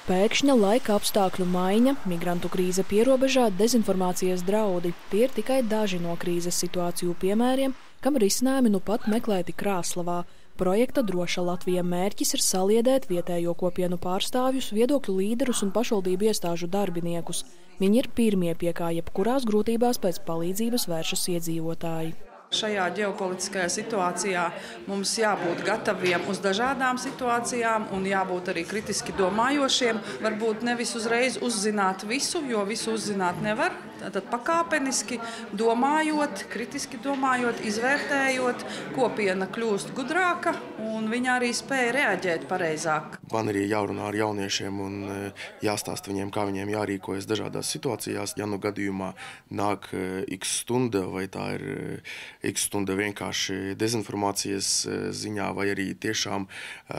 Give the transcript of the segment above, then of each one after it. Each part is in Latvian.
Pēkšņa laika apstākļu maiņa, migrantu krīze pierobežā, dezinformācijas draudi. Tie ir tikai daži no krīzes situāciju piemēriem, kam risinājumi nu pat meklēti Krāslavā. Projekta Droša Latvija mērķis ir saliedēt vietējo kopienu pārstāvjus, viedokļu līderus un pašvaldību iestāžu darbiniekus. Viņi ir pirmie, pie kā jebkurās grūtībās pēc palīdzības vēršas iedzīvotāji. Šajā ģeopolitiskajā situācijā mums jābūt gataviem uz dažādām situācijām un jābūt arī kritiski domājošiem. Varbūt nevis uzreiz uzzināt visu, jo visu uzzināt nevar. Tad pakāpeniski domājot, kritiski domājot, izvērtējot, kopiena kļūst gudrāka un viņa arī spēja reaģēt pareizāk. Man arī jārunā ar jauniešiem un jāstāsta viņiem, kā viņiem jārīkojas dažādās situācijās. Ja nu gadījumā nāk x stunda vai tā ir x stunda vienkārši dezinformācijas ziņā vai arī tiešām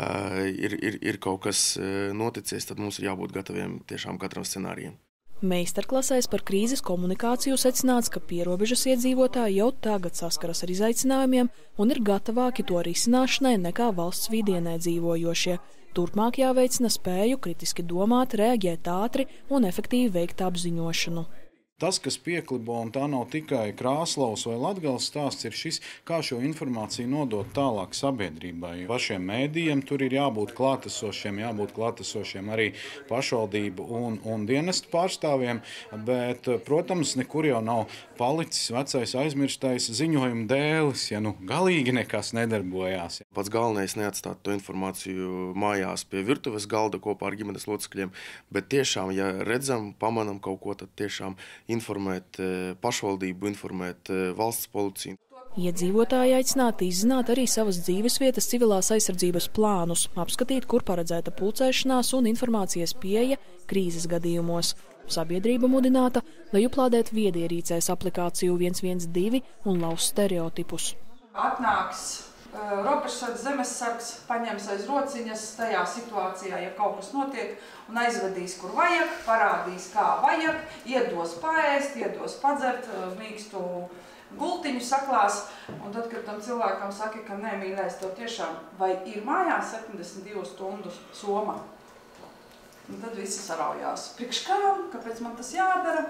ir kaut kas noticies, tad mums ir jābūt gataviem tiešām katram scenārijam. Meistarklasēs par krīzes komunikāciju secināts, ka pierobežas iedzīvotāji jau tagad saskaras ar izaicinājumiem un ir gatavāki to risināšanai nekā valsts vidienē dzīvojošie. Turpmāk jāveicina spēju kritiski domāt, reaģēt ātri un efektīvi veikt apziņošanu. Tas, kas pieklibo, un tā nav tikai Krāslavas vai Latgales stāsts, ir šis, kā šo informāciju nodot tālāk sabiedrībai. Pašiem mēdījiem tur ir jābūt klātesošiem arī pašvaldību un dienestu pārstāvjiem, bet, protams, nekur jau nav palicis vecais aizmirstais ziņojuma dēlis, ja nu galīgi nekas nedarbojās. Pats galvenais neatstāt to informāciju mājās pie virtuves galda kopā ar ģimenes locekļiem, bet tiešām, ja redzam, pamanam kaut ko, tad tiešām informēt pašvaldību, informēt valsts policiju. Iedzīvotāji aicināti izzināt arī savas dzīvesvietas civilās aizsardzības plānus, apskatīt, kur paredzēta pulcēšanās un informācijas pieeja krīzes gadījumos. Sabiedrība mudināta lejuplādēt viedierīcēs aplikāciju 112 un lauz stereotipus. Atnāks robežsargs, zemessargs, paņems aiz rociņas tajā situācijā, ja kaut kas notiek, un aizvedīs, kur vajag, parādīs, kā vajag, iedos paēst, iedos padzert, mīkstu gultiņu saklās, un tad, kad tam cilvēkam saka, ka nē, mīļais, tev tiešām vai ir mājās 72 stundu soma, un tad visi saraujās. Priekš kam, kāpēc man tas jādara?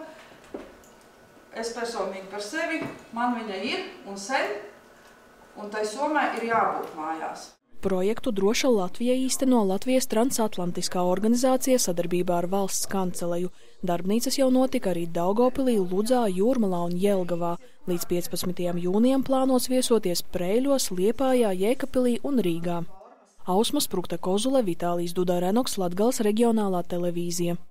Es personīgi par sevi, man viņa ir un sen, un tai somai ir jābūt mājās. Projektu Droša Latvija īsteno Latvijas transatlantiskā organizācija sadarbībā ar valsts kanceleju. Darbnīcas jau notika arī Daugavpilī, Ludzā, Jūrmalā un Jelgavā. Līdz 15. jūnijam plānos viesoties Preiļos, Liepājā, Jēkabpilī un Rīgā. Ausma Sprukta Kozule, Vitālijs Duda Renoks, Latgales reģionālā televīzija.